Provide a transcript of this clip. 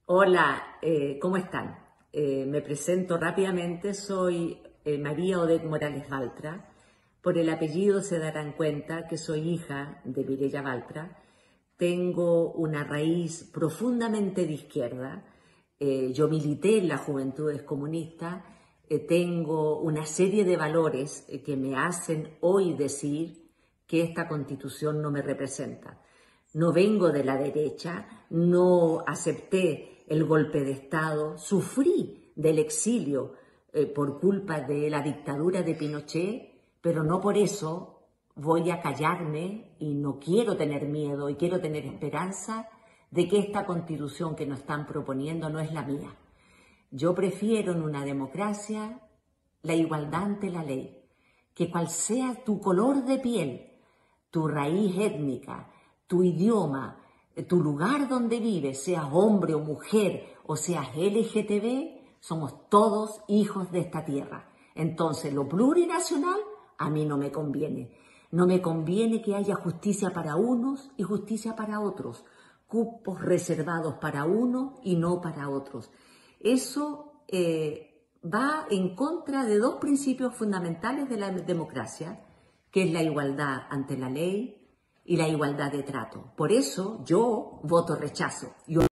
Hola, ¿cómo están? Me presento rápidamente, soy María Odette Morales Baltra. Por el apellido se darán cuenta que soy hija de Mireya Baltra. Tengo una raíz profundamente de izquierda. Yo milité en las Juventudes Comunistas. Tengo una serie de valores que me hacen hoy decir que esta Constitución no me representa. No vengo de la derecha, no acepté el golpe de Estado, sufrí del exilio por culpa de la dictadura de Pinochet, pero no por eso voy a callarme y no quiero tener miedo y quiero tener esperanza de que esta Constitución que nos están proponiendo no es la mía. Yo prefiero en una democracia la igualdad ante la ley, que cual sea tu color de piel, tu raíz étnica, tu idioma, tu lugar donde vives, seas hombre o mujer o seas LGTB, somos todos hijos de esta tierra. Entonces, lo plurinacional a mí no me conviene. No me conviene que haya justicia para unos y justicia para otros, cupos reservados para unos y no para otros. Eso va en contra de dos principios fundamentales de la democracia, que es la igualdad ante la ley y la igualdad de trato. Por eso yo voto rechazo.